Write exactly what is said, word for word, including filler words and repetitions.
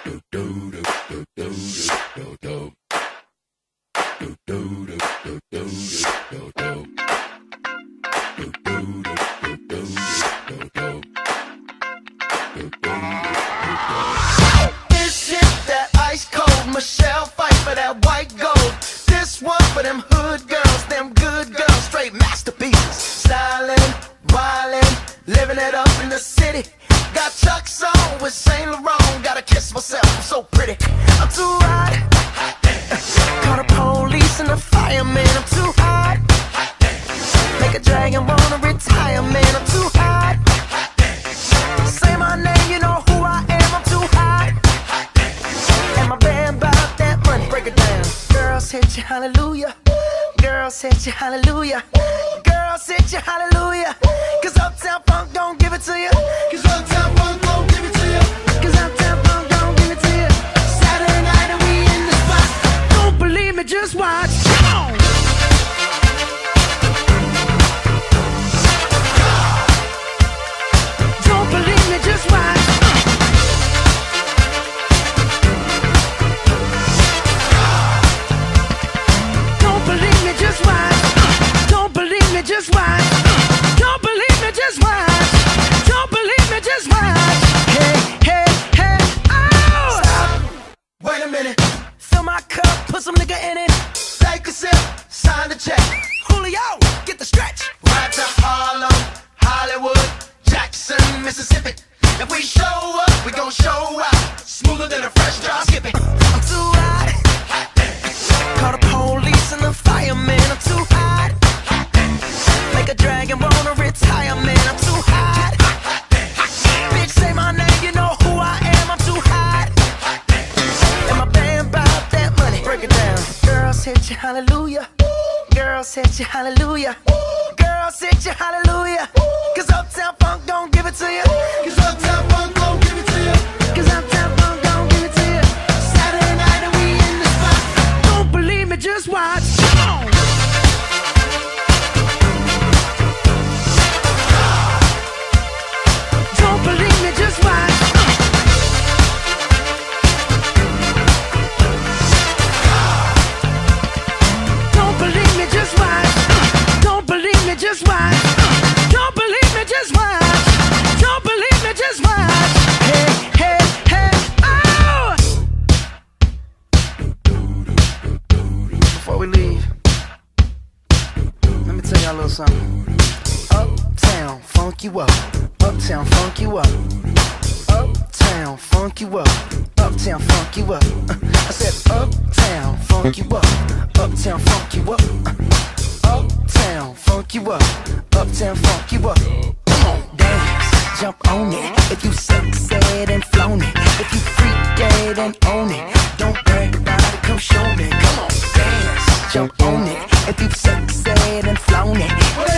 This shit that ice cold, Michelle fight for that white gold. This one for them hood girls, them good girls, straight masterpieces. Styling, wildin', living it up in the city. Got Chuck's on with Saint Laurent, gotta kiss myself, I'm so pretty. I'm too hot. Call the police and the fireman, I'm too hot. Make a dragon wanna retire, man, I'm too hot. Say my name, you know who I am, I'm too hot. And my band bout that money, break it down. Girls hit you, hallelujah. Girls hit you, hallelujah. Girls hit you, hallelujah. Cause Uptown Funk don't give it to you. Cause Uptown Funk don't give it to you. Cause Uptown Funk don't give it to you. Saturday night and we in the spot. Don't believe me, just watch. Come on. Don't believe me, just watch. Don't believe me, just watch. Don't believe me, just watch. Don't believe me, just watch. Don't believe me, just watch. Hey, hey, hey, oh! Stop. Wait a minute. Fill my cup, put some nigga in it. Take a sip, sign the check. Julio, get the stretch. Right to Harlem, Hollywood, Jackson, Mississippi. If we show up, we gon' show out. Smoother than a fresh drop skipping. I'm too hot. Call the police and the fireman, I'm too hot. Make a dragon wanna retire, man, I'm too hot. Bitch, say my name, you know who I am, I'm too hot. And my band bout that money, break it down. Girls hit you, hallelujah. Girls hit you, hallelujah. Girls hit you, hallelujah. Cause Uptown Funk don't give it to you. Cause Uptown Funk don't give it to you. Cause Uptown Funk don't give it to you. Saturday night and we in the spot. Don't believe me, just watch. Come on. Don't believe me, just watch. Don't believe me, just watch. Don't believe me, just watch. Don't believe me, just watch. Don't believe me, just watch. Hey, hey, hey, oh! Before we leave, let me tell y'all a little something. Uptown, funk you up. Uptown, funk you up. Uptown, funk you up. Uptown, funk you up. I said uptown, funk you up. Uptown, funk you up. Uptown, funk you up. Uptown, funk you up. Come on, dance, jump on it. If you sexed and flown it. If you freak dead and own it. Don't brag about it, come show me. Come on, dance, jump on it. If you sexed and flown it.